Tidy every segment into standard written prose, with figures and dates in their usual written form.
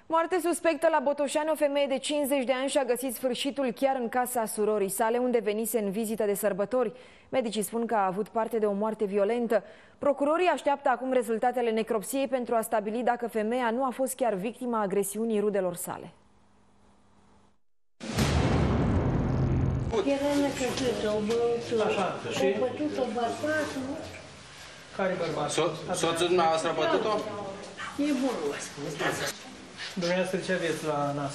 Moarte suspectă la Botoșani. O femeie de 50 de ani și-a găsit sfârșitul chiar în casa surorii sale, unde venise în vizită de sărbători. Medicii spun că a avut parte de o moarte violentă. Procurorii așteaptă acum rezultatele necropsiei pentru a stabili dacă femeia nu a fost chiar victima agresiunii rudelor sale. Era necăjită, o bătut-o bărbatul. Care bărbat? Soțul dumneavoastră a bătut-o? E burlos. Dumneavoastră ce aveți la nas?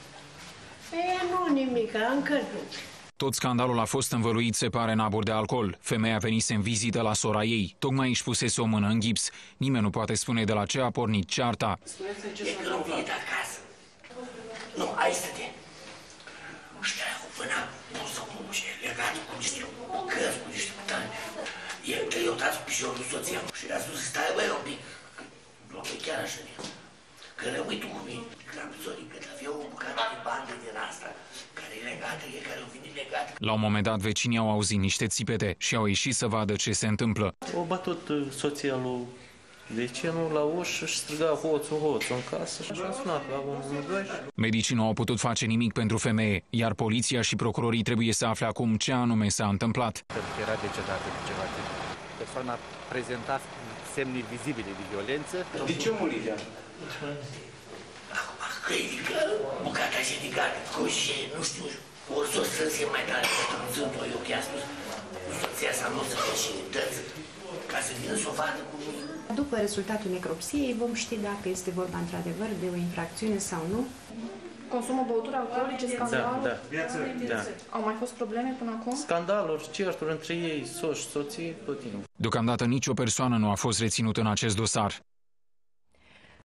Nu nimic, am căzut. Tot scandalul a fost învăluit, se pare, în abur de alcool. Femeia venise în vizită la sora ei. Tocmai își pusese o mână în gips. Nimeni nu poate spune de la ce a pornit cearta. Spuneți-ne ce s-a întâmplat. Acasă. Nu, aici stăte. Ăștia cu până pus să și legat cu niște cărți, cu niște putani. El că i-a dat piciorul soția și a spus să stai, băi, un pic. Nu, că chiar așa de. Că rămâi tu cu mine. Că am zorit că avea o bucată de bandă din asta, care e legată, care o vine legată. La un moment dat, vecinii au auzit niște țipete și au ieșit să vadă ce se întâmplă. O bătut soția lui vecinul la ușă și striga hoțul în casă și a sunat la 112. Medicii nu au putut face nimic pentru femeie, iar poliția și procurorii trebuie să afle acum ce anume s-a întâmplat. Era decedată de ceva timp. Persoana prezenta semne vizibile de violență. De ce murit? Acum, că ridică bucata și ridicată, coșe, nu știu, ori s-o strânse mai tare, sunt-o eu, că a spus, soția sa nu să fie și dăți, ca să vină să o vadă cu mine. După rezultatul necropsiei vom ști dacă este vorba într-adevăr de o infracțiune sau nu. Consumă băuturi alcoolice, scandaluri? Da. Au mai fost probleme până acum? Scandaluri, certuri între ei, soți și soții, tot timpul. Deocamdată nicio persoană nu a fost reținută în acest dosar.